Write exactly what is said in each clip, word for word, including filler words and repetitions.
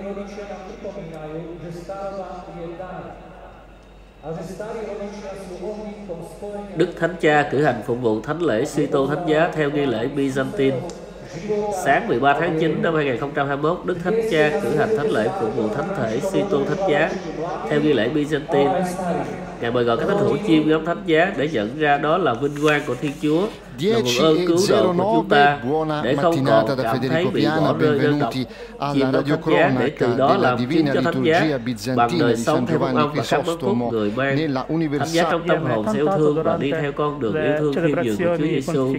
rodiče nám pripomínajú, že staroba je dar. A že starí rodičia sú ohnívkom spojenia. Đức Thánh Cha cử hành phụng vụ thánh lễ suy tôn thánh giá theo nghi lễ Byzantine. Sáng mười ba tháng chín năm hai nghìn không trăm hai mươi mốt, Đức Thánh Cha cử hành thánh lễ phụng vụ thánh thể suy tôn thánh giá theo nghi lễ Byzantine. Ngài mời gọi các thánh hữu chiêm ngắm thánh giá để nhận ra đó là vinh quang của Thiên Chúa, là nguồn ơn cứu độ của chúng ta, để không còn cảm thấy bị bỏ rơi đơn độc. Chiêm ngắm thánh giá để từ đó làm chứng cho thánh giá bằng đời sống theo phúc âm và các món phúc người mang. Thánh giá trong tâm hồn sẽ yêu thương và đi theo con đường yêu thương khiêm nhường của Chúa Giêsu.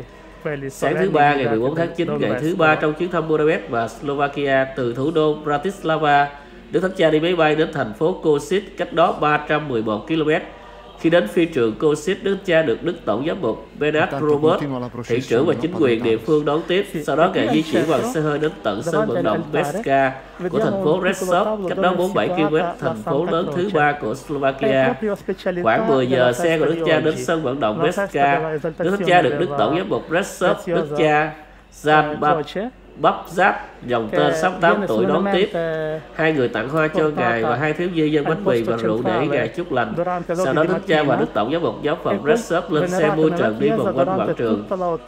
Sáng thứ ba ngày mười bốn tháng chín, ngày thứ ba trong chuyến thăm Budapest và Slovakia, từ thủ đô Bratislava, Đức Thánh Cha đi máy bay đến thành phố Kosice, cách đó ba trăm mười một ki lô mét. Khi đến phi trường Kosice, Đức Thánh Cha được Đức Tổng giám mục Bernard Robert, thị trưởng và chính quyền địa phương đón tiếp. Sau đó Ngài di chuyển bằng xe hơi đến tận sân vận động Beska của thành phố Reszov, cách đó bốn mươi bảy ki lô mét, thành phố lớn thứ ba của Slovakia. Khoảng mười giờ, xe của Đức Cha đến sân vận động Beska. Đức Thánh Cha được Đức Tổng giám mục Reszov, Đức Cha Jan Bắp Giáp, dòng tên sáu mươi tám tuổi đón tiếp. Hai người tặng hoa cho Ngài và hai thiếu nhi dân bánh mì và rượu để Ngài chúc lành. Sau đó Đức Cha và Đức Tổng giám mục giáo phận Reszov lên xe mui trần đi vòng quanh quảng trường.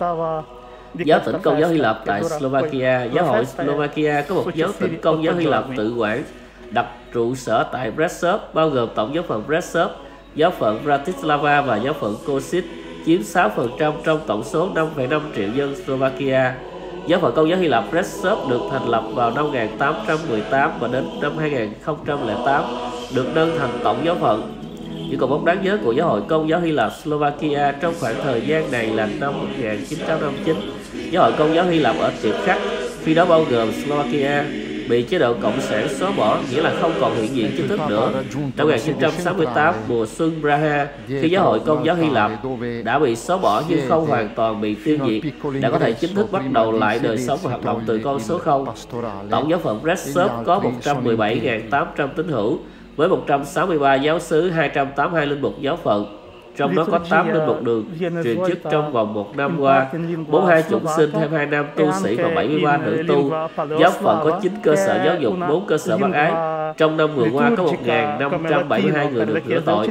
Giáo tỉnh Công giáo Hy Lạp tại Slovakia. Giáo hội Slovakia có một giáo tỉnh Công giáo Hy Lạp tự quản đặt trụ sở tại Reszov, bao gồm Tổng giáo phận Reszov, giáo phận Bratislava và giáo phận Kosice, chiếm sáu phần trăm trong tổng số năm phẩy năm triệu dân Slovakia. Giáo phận Công giáo Hy Lạp Reszov được thành lập vào năm một nghìn tám trăm mười tám và đến năm hai nghìn không trăm lẻ tám được nâng thành tổng giáo phận. Những cột mốc đáng nhớ của giáo hội Công giáo Hy Lạp Slovakia trong khoảng thời gian này là năm một nghìn chín trăm năm mươi chín. Giáo hội Công giáo Hy Lạp ở tiệp khắc, khi đó bao gồm Slovakia, bị chế độ cộng sản xóa bỏ, nghĩa là không còn hiện diện chính thức nữa. Năm một nghìn chín trăm sáu mươi tám, mùa xuân Praha, khi giáo hội Công giáo Hy Lạp đã bị xóa bỏ nhưng không hoàn toàn bị tiêu diệt, đã có thể chính thức bắt đầu lại đời sống và hoạt động từ con số không. Tổng giáo phận Reszov có một trăm mười bảy nghìn tám trăm tín hữu với một trăm sáu mươi ba giáo xứ, hai trăm tám mươi hai linh mục giáo phận. Trong đó có tám linh mục được truyền chức trong vòng một năm qua, bốn mươi hai chủng sinh, thêm hai nam tu sĩ và bảy mươi ba nữ tu. Giáo phận có chín cơ sở giáo dục, bốn cơ sở bác ái. Trong năm vừa qua có một nghìn năm trăm bảy mươi hai người được rửa tội.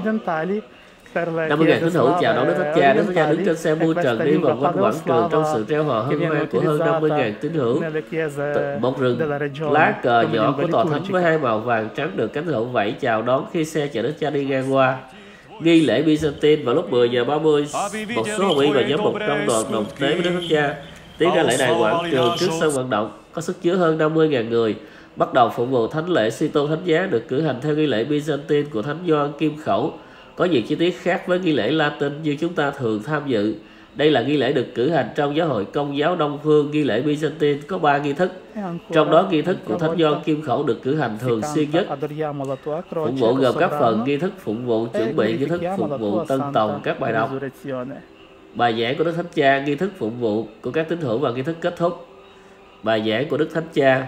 năm mươi nghìn tín hữu chào đón Đức Thánh Cha. Đức Thánh Cha đứng trên xe mui trần đi vòng quanh quảng trường trong sự reo hò hân hoan của hơn năm mươi nghìn tín hữu. Một rừng lá cờ nhỏ của tòa thánh với hai màu vàng trắng được cánh hữu vẫy chào đón khi xe chở Đức Cha đi ngang qua. Nghi lễ Byzantine vào lúc mười giờ ba mươi, một số hồng y và giám mục trong đoàn đồng tế với Đức Thánh Cha tiến ra lễ đài quảng trường trước sân vận động có sức chứa hơn năm mươi nghìn người. Bắt đầu phụng vụ thánh lễ suy tôn thánh giá được cử hành theo nghi lễ Byzantine của Thánh Gioan Kim Khẩu, có nhiều chi tiết khác với nghi lễ Latin như chúng ta thường tham dự. Đây là nghi lễ được cử hành trong giáo hội Công giáo Đông phương. Nghi lễ Byzantine có ba nghi thức, trong đó nghi thức của Thánh Gioan Kim Khẩu được cử hành thường xuyên nhất. Phụng vụ gồm các phần: nghi thức phụng vụ chuẩn bị, nghi thức phụng vụ tân tòng các bài đọc, bài giảng của Đức Thánh Cha, nghi thức phụng vụ của các tín hữu và nghi thức kết thúc. Bài giảng của Đức Thánh Cha.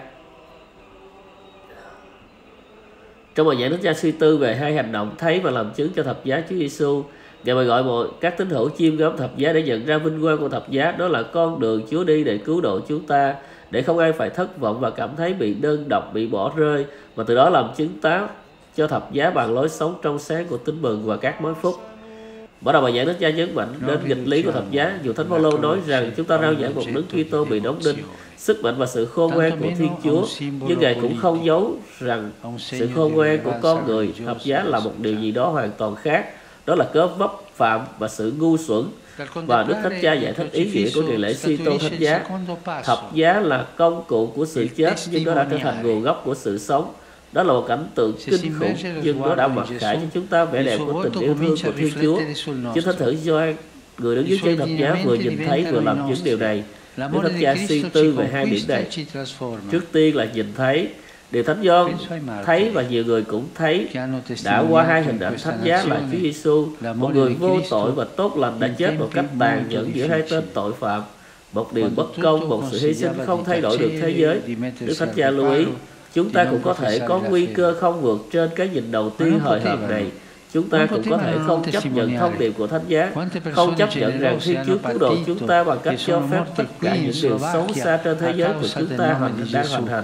Trong bài giảng, Đức Cha suy tư về hai hành động thấy và làm chứng cho thập giá Chúa Giêsu. Ngài mời gọi mọi các tín hữu chiêm ngắm thập giá để nhận ra vinh quang của thập giá, đó là con đường Chúa đi để cứu độ chúng ta, để không ai phải thất vọng và cảm thấy bị đơn độc, bị bỏ rơi, và từ đó làm chứng tá cho thập giá bằng lối sống trong sáng của tin mừng và các mối phúc. Mở đầu bài giảng, Đức Cha nhấn mạnh đến nghịch lý của thập giá. Dù Thánh Phaolô nói rằng chúng ta rao giảng một Đấng Kitô bị đóng đinh, sức mạnh và sự khôn ngoan của Thiên Chúa, nhưng Ngài cũng không giấu rằng sự khôn ngoan của con người. Thập giá là một điều gì đó hoàn toàn khác, đó là cớ vấp phạm và sự ngu xuẩn. Và Đức Thánh Cha giải thích ý nghĩa của ngày lễ suy tôn thánh giá. Thập giá là công cụ của sự chết, nhưng nó đã trở thành nguồn gốc của sự sống. Đó là một cảnh tượng kinh khủng, nhưng nó đã mặc khải cho chúng ta vẻ đẹp của tình yêu thương của Thiên Chúa. Chính Thánh tử Gioan, người đứng dưới chân thập giá, vừa nhìn thấy vừa làm chứng điều này. Đức Thánh Cha suy tư về hai điểm này. Trước tiên là nhìn thấy. Điều Thánh Gioan thấy và nhiều người cũng thấy đã qua hai hình ảnh thánh giá là Chúa Giêsu, một người vô tội và tốt lành đã chết một cách tàn nhẫn giữa hai tên tội phạm. Một điều bất công, một sự hy sinh không thay đổi được thế giới. Đức Thánh Cha lưu ý, chúng ta cũng có thể có nguy cơ không vượt trên cái nhìn đầu tiên hời hợt này. Chúng ta cũng có thể không chấp nhận thông điệp của thánh giá, không chấp nhận rằng Thiên Chúa cứu độ chúng ta bằng cách cho phép tất cả những điều xấu xa trên thế giới của chúng ta hoàn đang hoàn thành.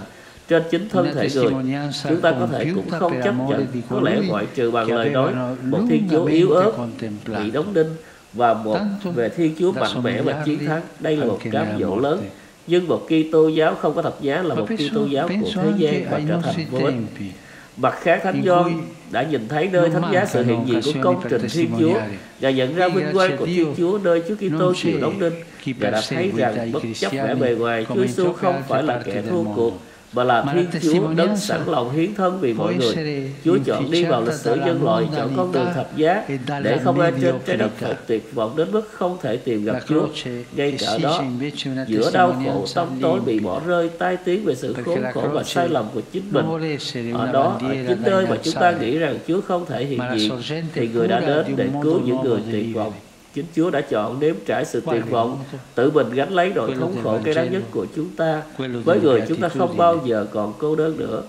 trên chính thân thể người. Chúng ta có thể cũng không chấp nhận, có lẽ ngoại trừ bằng lời nói, một Thiên Chúa yếu ớt, bị đóng đinh, và một về Thiên Chúa mạnh mẽ và chiến thắng. Đây là một cám dỗ lớn. Nhưng một Kitô giáo không có thập giá là một Kitô giáo của thế gian và trở thành vô ích. Mặt khác, Thánh Gioan đã nhìn thấy nơi thánh giá sự hiện diện của công trình Thiên Chúa. Ngài nhận ra vinh quang của Thiên Chúa nơi Chúa Kitô chịu đóng đinh. Ngài đã thấy rằng bất chấp vẻ bề ngoài, Chúa Giêsu không phải là kẻ thua cuộc, mà là Thiên Chúa đấng sẵn lòng hiến thân vì mọi người. Chúa chọn đi vào lịch sử nhân loại, chọn con đường thập giá, để không ai trên trái đất phải tuyệt vọng đến mức không thể tìm gặp Chúa. Ngay cả đó, giữa đau khổ, tâm tối bị bỏ rơi, tai tiếng về sự khốn khổ và sai lầm của chính mình, ở đó, ở chính nơi mà chúng ta nghĩ rằng Chúa không thể hiện diện, thì người đã đến để cứu những người tuyệt vọng. Chính Chúa đã chọn nếm trải sự tuyệt vọng, tự mình gánh lấy nỗi thống khổ cái đáng nhất của chúng ta. Với người, chúng ta không bao giờ còn cô đơn nữa.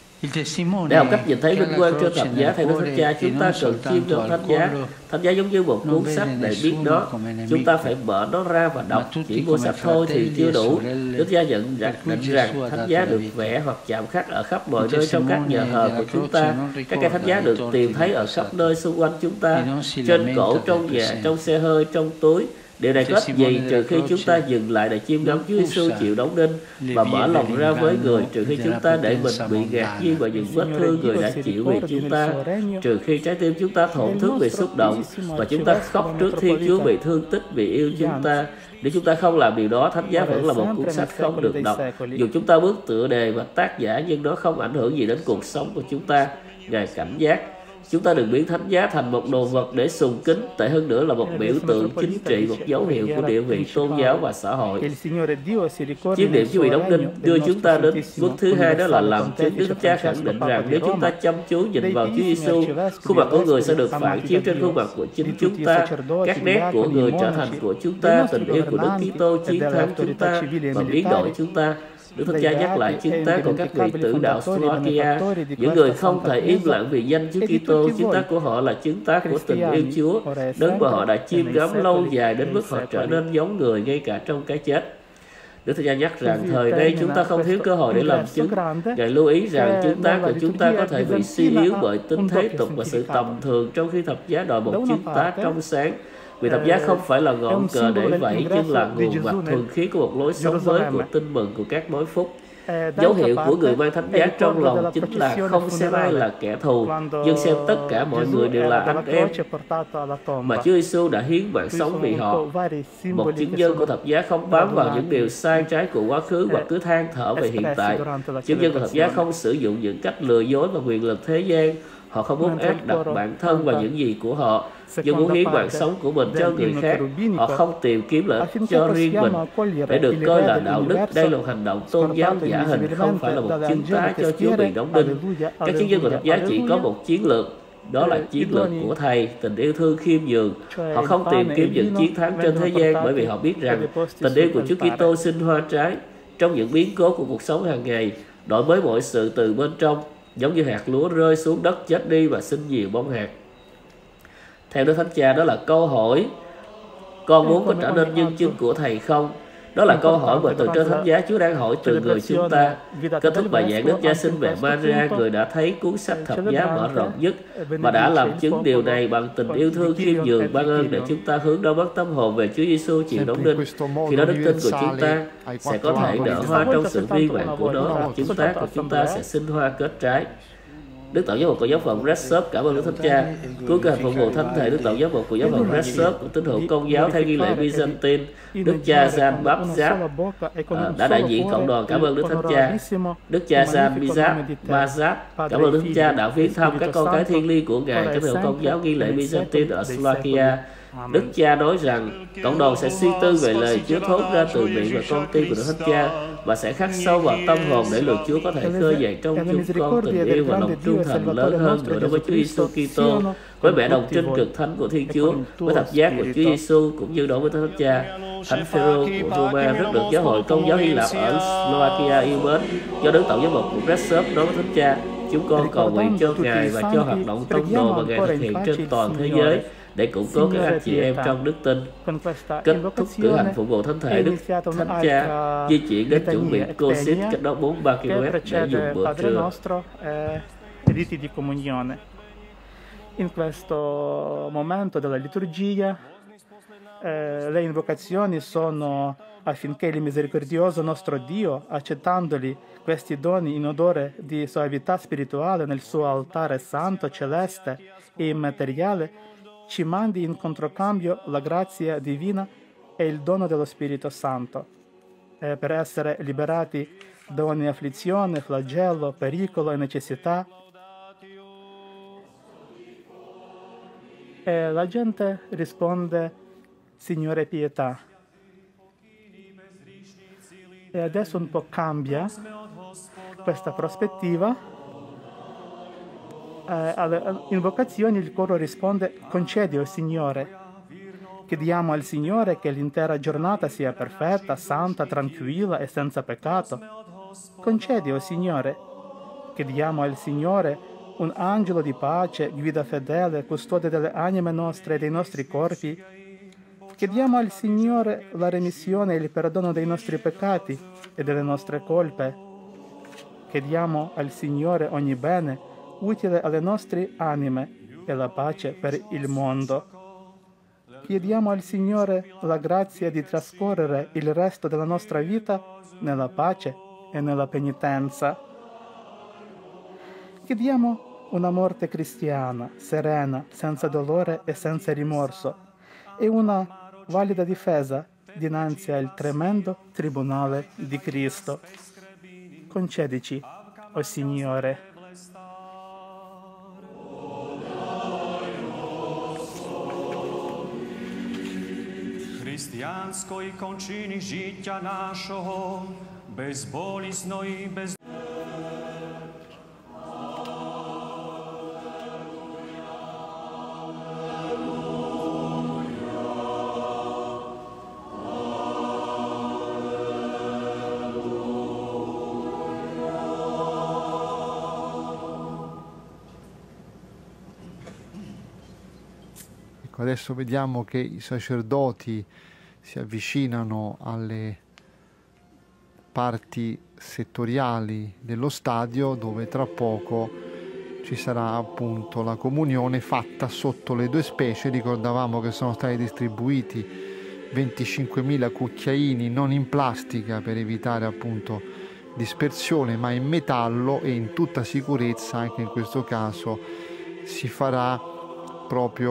Để học cách nhìn thấy vinh quang trên thập giá theo Đức Thánh Cha, chúng ta cần chiêm ngưỡng thánh giá. Thánh giá giống như một cuốn sách để biết nó. Chúng ta phải mở nó ra và đọc. Chỉ mua sách thôi thì chưa đủ. Đức Cha nhận định rằng thánh giá được vẽ hoặc chạm khắc ở khắp mọi nơi trong các nhà thờ của chúng ta. Các cây thánh giá được tìm thấy ở khắp nơi xung quanh chúng ta, trên cổ, trong nhà, trong xe hơi, trong túi. Điều này có ích gì trừ khi chúng ta dừng lại để chiêm ngắm Chúa Giêsu chịu đóng đinh và mở lòng ra với người, trừ khi chúng ta để mình bị ngạc nhiên bởi những vết thương người đã chịu vì chúng ta, trừ khi trái tim chúng ta thổn thức vì xúc động và chúng ta khóc trước Thiên Chúa bị thương tích vì yêu chúng ta. Nếu chúng ta không làm điều đó, thánh giá vẫn là một cuốn sách không được đọc. Dù chúng ta bước tựa đề và tác giả, nhưng nó không ảnh hưởng gì đến cuộc sống của chúng ta. Ngài cảnh giác. Chúng ta đừng biến thánh giá thành một đồ vật để sùng kính, tệ hơn nữa là một biểu tượng chính trị, một dấu hiệu của địa vị tôn giáo và xã hội. Chiêm niệm Chúa bị đóng đinh đưa chúng ta đến bước thứ hai, đó là làm chứng. Đức Cha khẳng định rằng nếu chúng ta chăm chú nhìn vào Chúa Giêsu, khuôn mặt của người sẽ được phản chiếu trên khuôn mặt của chính chúng ta. Các nét của người trở thành của chúng ta, tình yêu của Đức Kitô chiến thắng chúng ta và biến đổi chúng ta. Đức Thánh Cha nhắc lại chứng tá của các vị tử đạo Slovakia, những người không thể im lặng vì danh Chúa Kitô. Chứng tá của họ là chứng tá của tình yêu Chúa, đấng mà họ đã chiêm ngắm lâu dài đến mức họ trở nên giống người ngay cả trong cái chết. Đức Thánh Cha nhắc rằng thời nay chúng ta không thiếu cơ hội để làm chứng. Ngài lưu ý rằng chứng tá của chúng ta có thể bị suy yếu bởi tính thế tục và sự tầm thường, trong khi thập giá đòi một chứng tá trong sáng. Vì thập giá không phải là ngọn cờ để vẫy, nhưng là nguồn mạch thuần khiết của một lối sống mới, của tin mừng, của các mối phúc. Dấu hiệu của người mang thánh giá trong lòng chính là không xem ai là kẻ thù, nhưng xem tất cả mọi người đều là anh em mà Chúa Giêsu đã hiến mạng sống vì họ. Một chứng nhân của thập giá không bám vào những điều sai trái của quá khứ hoặc cứ than thở về hiện tại. Chứng nhân của thập giá không sử dụng những cách lừa dối và quyền lực thế gian. Họ không muốn áp đặt bản thân và những gì của họ, nhưng muốn hiến mạng sống của mình cho người khác. Họ không tìm kiếm lợi ích cho riêng mình để được coi là đạo đức. Đây là một hành động tôn giáo giả hình, không phải là một chứng tá cho Chúa bị đóng đinh. Các chứng nhân của thập giá chỉ có một chiến lược, đó là chiến lược của Thầy, tình yêu thương khiêm nhường. Họ không tìm kiếm những chiến thắng trên thế gian, bởi vì họ biết rằng tình yêu của Chúa Kitô sinh hoa trái trong những biến cố của cuộc sống hàng ngày, đổi mới mọi sự từ bên trong, giống như hạt lúa rơi xuống đất chết đi và sinh nhiều bông hạt. Theo Đức Thánh Cha, đó là câu hỏi: con muốn có trở nên nhân chứng của Thầy không? Đó là câu hỏi mà từ trên thánh giá Chúa đang hỏi từ người chúng ta. Kết thúc bài giảng, Đức Cha xin mẹ Maria, người đã thấy cuốn sách thập giá mở rộng nhất và đã làm chứng điều này bằng tình yêu thương khiêm nhường, ban ơn để chúng ta hướng đau mất tâm hồn về Chúa Giêsu chịu đóng đinh. Khi đó đức tin của chúng ta sẽ có thể nở hoa trong sự viên mãn của nó, và chứng tá của chúng ta sẽ sinh hoa kết trái. Đức Tổng giám mục của giáo phận Reszów cảm ơn Đức Thánh Cha. Cuối cơ hành phục vụ thánh thể, Đức Tổng giám mục của giáo phận Reszów của tín hữu Công giáo theo nghi lễ Byzantine, Đức cha Jan Babzat à, đã đại diện cộng đoàn cảm ơn Đức Thánh Cha. Đức cha Jan Bizat Bazat cảm ơn Đức Thánh Cha đã viếng thăm các con cái thiêng liêng của Ngài, tín hữu Công giáo nghi lễ Byzantine ở Slovakia. Đức cha nói rằng cộng đoàn sẽ suy tư về lời Chúa thốt ra từ miệng và con tim của Đức Thánh Cha và sẽ khắc sâu vào tâm hồn để lời Chúa có thể khơi dậy trong chúng con tình yêu và lòng trung thành lớn hơn nữa đối với Chúa Giêsu Kitô, với vẻ đồng trinh cực thánh của Thiên Chúa, với thập giá của Chúa Giêsu cũng như đối với Thánh Cha. Thánh Phêrô của Roma rất được giáo hội Công giáo Hy Lạp ở Slovakia yêu mến. Do Đức Tổng giám mục của Reszów đối với Thánh Cha, chúng con cầu nguyện cho Ngài và cho hoạt động tông đồ mà Ngài thực hiện trên toàn thế giới để củng cố các anh chị em trong đức tin. Kết thúc cử hành phục vụ thánh thể, Đức Thánh Cha di chuyển đến chủ viện Košice, cách đó bốn mươi ba ki lô mét để dùng bữa trưa. Riti di comunione. In questo momento della liturgia eh, le invocazioni sono affinché il misericordioso nostro Dio, accettandoli questi doni in odore di soavità spirituale nel suo altare santo, celeste e immateriale, ci mandi in controcambio la grazia divina e il dono dello Spirito Santo, eh, per essere liberati da ogni afflizione, flagello, pericolo e necessità. E la gente risponde: Signore, pietà. E adesso un po' cambia questa prospettiva. Eh, alle invocazioni il coro risponde: concedi, o Signore. Chiediamo al Signore che l'intera giornata sia perfetta, santa, tranquilla e senza peccato. Concedi, o Signore. Chiediamo al Signore un angelo di pace, guida fedele, custode delle anime nostre e dei nostri corpi. Chiediamo al Signore la remissione e il perdono dei nostri peccati e delle nostre colpe. Chiediamo al Signore ogni bene utile alle nostre anime e la pace per il mondo. Chiediamo al Signore la grazia di trascorrere il resto della nostra vita nella pace e nella penitenza. Chiediamo una morte cristiana, serena, senza dolore e senza rimorso, e una valida difesa dinanzi al tremendo tribunale di Cristo. Concedici, o Signore. Християнської кончини життя нашого, безболісно і без... Adesso vediamo che i sacerdoti si avvicinano alle parti settoriali dello stadio, dove tra poco ci sarà appunto la comunione fatta sotto le due specie. Ricordavamo che sono stati distribuiti venticinquemila cucchiaini non in plastica per evitare appunto dispersione, ma in metallo, e in tutta sicurezza anche in questo caso si farà proprio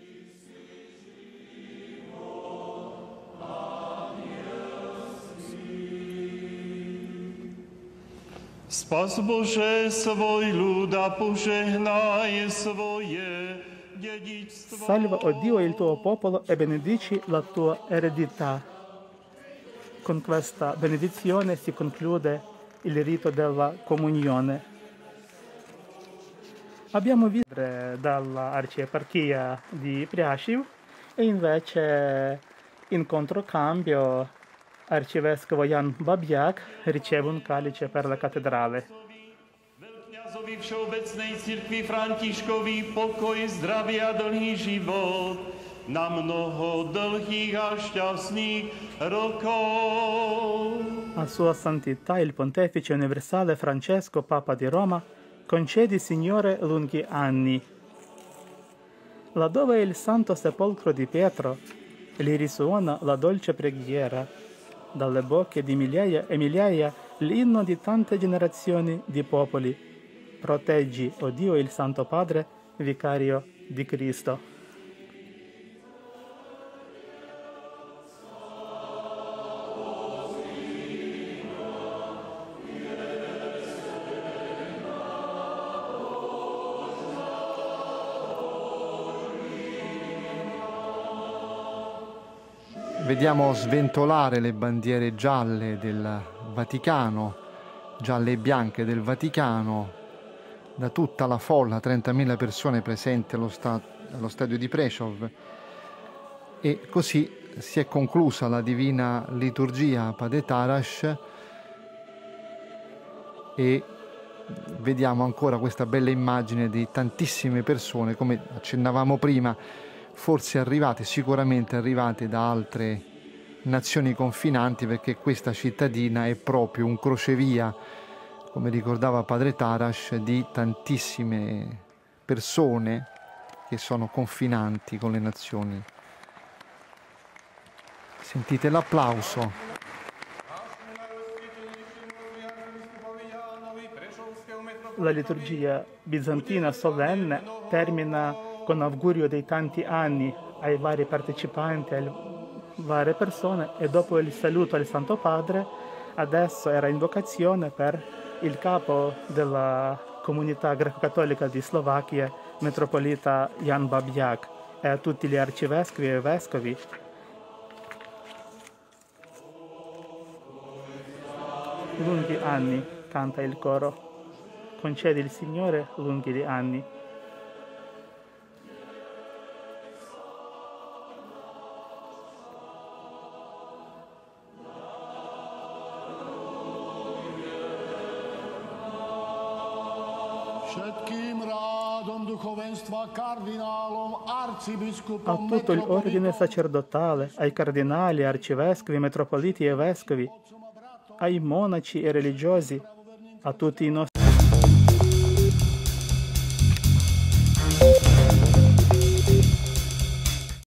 Spas Bože svoj ľud a požehnaj svoje dedičstvo. Salva, o Dio, il tuo popolo e benedici la tua eredità. Con questa benedizione si conclude il rito della comunione. Abbiamo visto dall'arcieparchia di Prjašiv e invece in controcambio arcivescovo Jan Babjak riceve un calice per la cattedrale. Kňazovi Všeobecnej cirkvi Františkovi pokoj, zdravie a dlhý život na mnoho dlhých a šťastných rokov. A Sua Santità il Pontefice Universale Francesco, Papa di Roma, concedi, Signore, lunghi anni. Laddove è il Santo Sepolcro di Pietro, gli risuona la dolce preghiera. Dalle bocche di migliaia e migliaia l'inno di tante generazioni di popoli. Proteggi, o Dio, il Santo Padre, vicario di Cristo. Vediamo sventolare le bandiere gialle del Vaticano, gialle e bianche del Vaticano, da tutta la folla, trentamila persone presenti allo, sta allo stadio di Prešov. E così si è conclusa la divina liturgia Padetaras e vediamo ancora questa bella immagine di tantissime persone, come accennavamo prima. forse arrivate, sicuramente arrivate da altre nazioni confinanti, perché questa cittadina è proprio un crocevia, come ricordava padre Taras, di tantissime persone che sono confinanti con le nazioni. Sentite l'applauso. La liturgia bizantina solenne termina con l'augurio dei tanti anni ai vari partecipanti, alle varie persone, e dopo il saluto al Santo Padre adesso era invocazione per il capo della comunità greco-cattolica di Slovacchia, metropolita Jan Babjak, e a tutti gli arcivescovi e vescovi. Lunghi anni, canta il coro. Concedi il Signore lunghi gli anni. A tutto l'ordine sacerdotale, ai cardinali, arcivescovi, metropoliti e vescovi, ai monaci e religiosi, a tutti i nostri